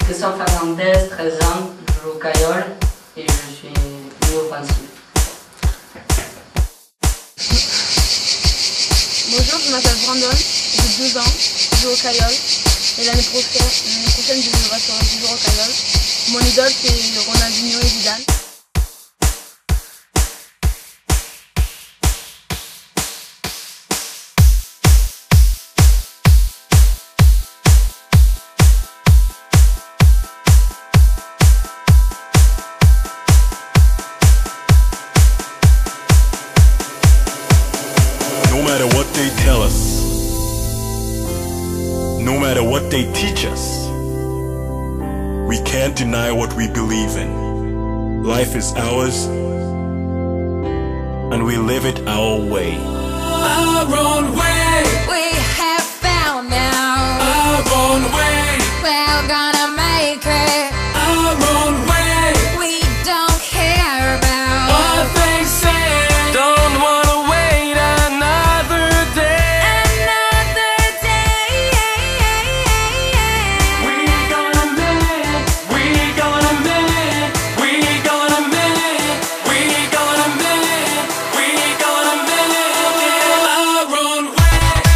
Christian Fernandez, 13 ans, je joue au Cayol et je suis milieu offensif. Bonjour, je m'appelle Brandon, j'ai 12 ans, je joue au Cayol et l'année prochaine je resterai toujours au Cayol. Mon idole c'est Ronaldinho et Zidane. No matter what they tell us, no matter what they teach us, we can't deny what we believe in. Life is ours, and we live it our way. Our own way. We have found now. Our own way. We're gonna make it. Our own way. We don't care about What they say. Don't wanna wait another day. another day. We gonna make it. We gonna make it. We gonna make it. We gonna make it. We gonna make it. Our own way.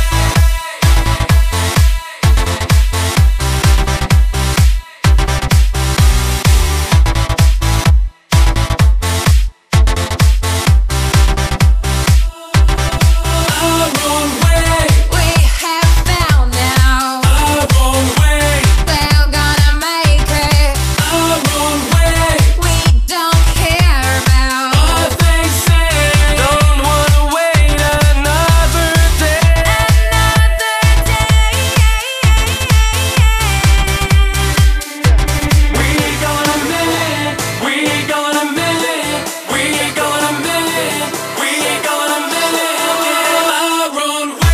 Our own way. We have found now. Our own way. We're gonna make it. Our own way. We don't care about What they say. Don't wanna wait another day. another day. We gonna make it. We gonna make it. We gonna make it. We gonna make it. Our own way.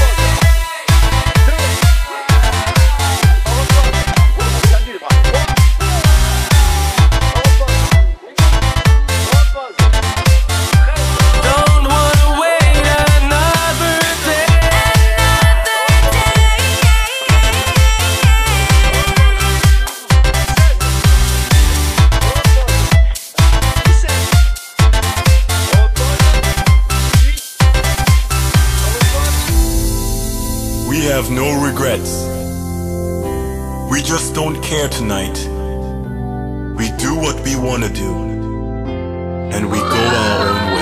Don't wanna wait another day. We have no regrets. We just don't care tonight. We do what we wanna do, and we go our own way.